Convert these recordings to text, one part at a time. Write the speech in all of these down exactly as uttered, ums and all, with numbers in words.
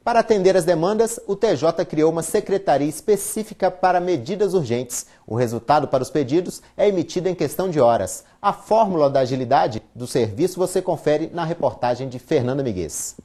Para atender as demandas, o T J criou uma secretaria específica para medidas urgentes. O resultado para os pedidos é emitido em questão de horas. A fórmula da agilidade do serviço você confere na reportagem de Fernanda Miguez.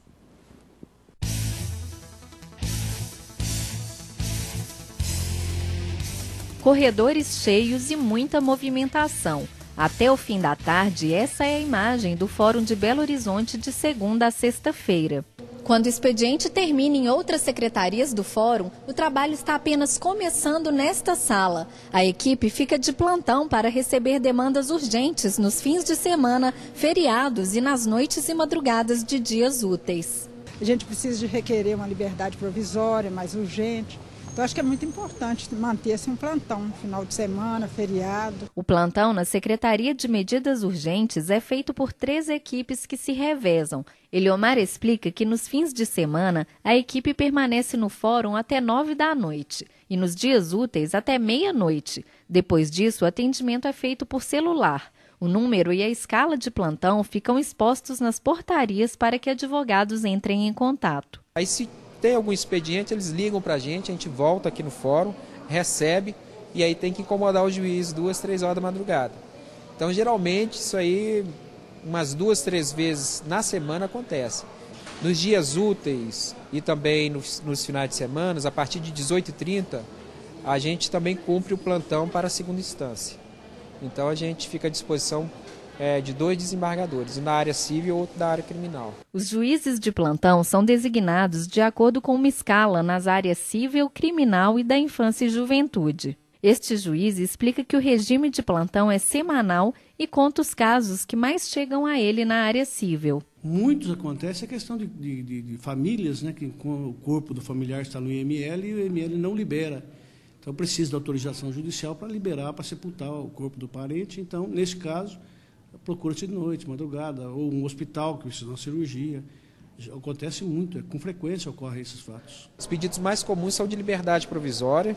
Corredores cheios e muita movimentação. Até o fim da tarde, essa é a imagem do Fórum de Belo Horizonte de segunda a sexta-feira. Quando o expediente termina em outras secretarias do Fórum, o trabalho está apenas começando nesta sala. A equipe fica de plantão para receber demandas urgentes nos fins de semana, feriados e nas noites e madrugadas de dias úteis. A gente precisa de requerer uma liberdade provisória, mais urgente. Então, acho que é muito importante manter-se um plantão, final de semana, feriado. O plantão na Secretaria de Medidas Urgentes é feito por três equipes que se revezam. Eliomar explica que nos fins de semana, a equipe permanece no fórum até nove da noite e nos dias úteis até meia-noite. Depois disso, o atendimento é feito por celular. O número e a escala de plantão ficam expostos nas portarias para que advogados entrem em contato. Aí, se tem algum expediente, eles ligam para a gente, a gente volta aqui no fórum, recebe e aí tem que incomodar o juiz duas, três horas da madrugada. Então, geralmente, isso aí, umas duas, três vezes na semana acontece. Nos dias úteis e também nos, nos finais de semana, a partir de dezoito e trinta, a gente também cumpre o plantão para a segunda instância. Então, a gente fica à disposição É, de dois desembargadores, um da área civil e outro da área criminal. Os juízes de plantão são designados de acordo com uma escala nas áreas civil, criminal e da infância e juventude. Este juiz explica que o regime de plantão é semanal e conta os casos que mais chegam a ele na área civil. Muitos acontece a questão de, de, de, de famílias, né, que com o corpo do familiar está no I M L e o I M L não libera. Então precisa da autorização judicial para liberar, para sepultar o corpo do parente. Então, nesse caso, procura-se de noite, madrugada, ou um hospital que precisa de uma cirurgia. Acontece muito, com frequência ocorrem esses fatos. Os pedidos mais comuns são de liberdade provisória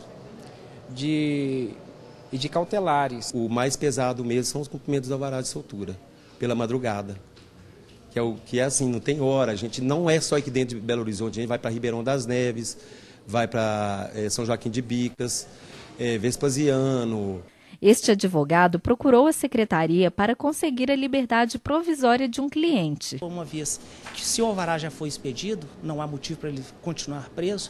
de, e de cautelares. O mais pesado mesmo são os cumprimentos do alvará de soltura, pela madrugada. Que é, o, que é assim, não tem hora, a gente não é só aqui dentro de Belo Horizonte, a gente vai para Ribeirão das Neves, vai para é, São Joaquim de Bicas, é, Vespasiano. Este advogado procurou a secretaria para conseguir a liberdade provisória de um cliente. Uma vez que se o alvará já foi expedido, não há motivo para ele continuar preso,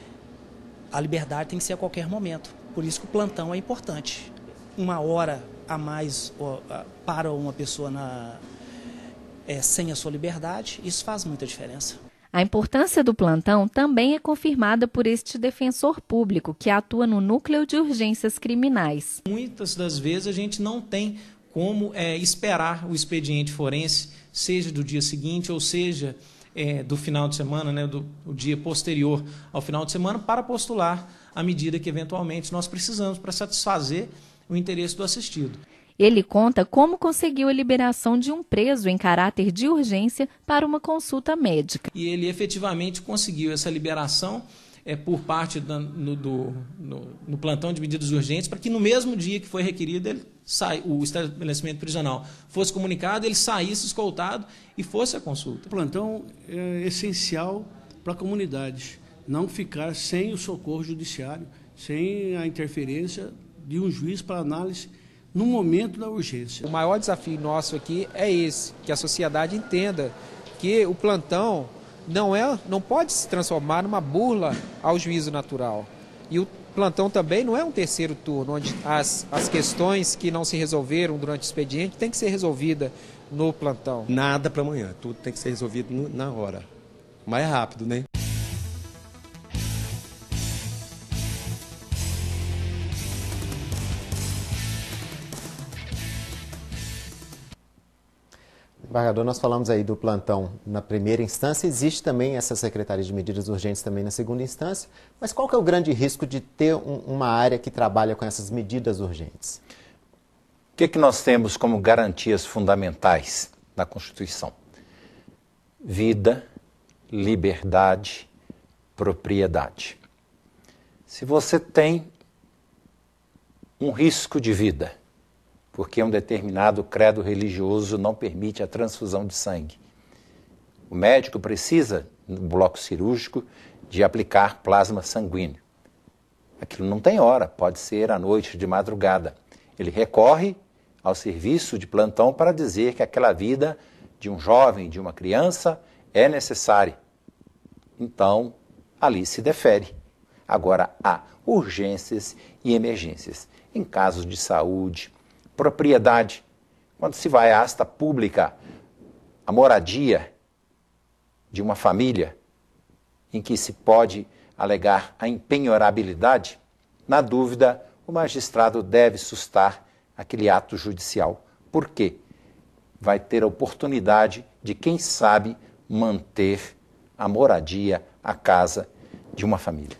a liberdade tem que ser a qualquer momento. Por isso que o plantão é importante. Uma hora a mais para uma pessoa na, é, sem a sua liberdade, isso faz muita diferença. A importância do plantão também é confirmada por este defensor público que atua no Núcleo de Urgências Criminais. Muitas das vezes a gente não tem como é, esperar o expediente forense, seja do dia seguinte ou seja é, do final de semana, né, do, do dia posterior ao final de semana, para postular a medida que eventualmente nós precisamos para satisfazer o interesse do assistido. Ele conta como conseguiu a liberação de um preso em caráter de urgência para uma consulta médica. E ele efetivamente conseguiu essa liberação é, por parte da, no, do, no, no plantão de medidas urgentes, para que no mesmo dia que foi requerido ele sai, o estabelecimento prisional fosse comunicado, ele saísse escoltado e fosse à consulta. O plantão é essencial para a comunidade, não ficar sem o socorro judiciário, sem a interferência de um juiz para análise no momento da urgência. O maior desafio nosso aqui é esse, que a sociedade entenda que o plantão não, é, não pode se transformar numa burla ao juízo natural. E o plantão também não é um terceiro turno, onde as, as questões que não se resolveram durante o expediente têm que ser resolvidas no plantão. Nada para amanhã, tudo tem que ser resolvido no, na hora. Mais rápido, né? Embargador, nós falamos aí do plantão na primeira instância, existe também essa Secretaria de Medidas Urgentes também na segunda instância, mas qual que é o grande risco de ter um, uma área que trabalha com essas medidas urgentes? O que, que nós temos como garantias fundamentais na Constituição? Vida, liberdade, propriedade. Se você tem um risco de vida, porque um determinado credo religioso não permite a transfusão de sangue, o médico precisa no bloco cirúrgico de aplicar plasma sanguíneo. Aquilo não tem hora, pode ser à noite, de madrugada. Ele recorre ao serviço de plantão para dizer que aquela vida de um jovem, de uma criança, é necessária. Então, ali se defere. Agora, há urgências e emergências. Em casos de saúde, propriedade, quando se vai à asta pública, a moradia de uma família, em que se pode alegar a impenhorabilidade, na dúvida, o magistrado deve sustar aquele ato judicial. Por quê? Vai ter a oportunidade de, quem sabe, manter a moradia, a casa de uma família.